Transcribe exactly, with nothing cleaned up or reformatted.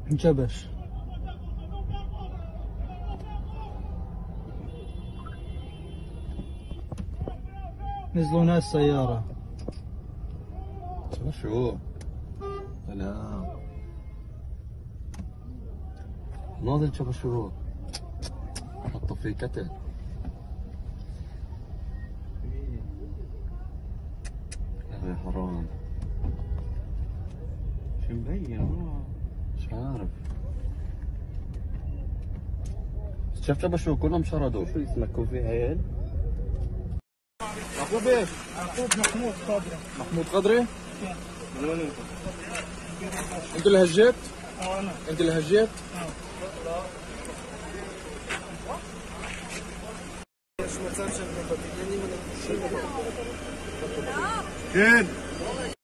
انكبش. نزلوا ناس سيارة. شو؟ سلام. ناظر شوف شو؟ حطوا فيه كتل. يا حرام. شو مبين؟ مش عارف. شفت شوف شو كلهم شردوا. شو اسمك كوفي هيل؟ يعقوب ايش؟ يعقوب محمود قادري. محمود قدري؟ من وين انت؟ انت اللي هجيت؟ اه انا. انت اللي هجيت؟ فين؟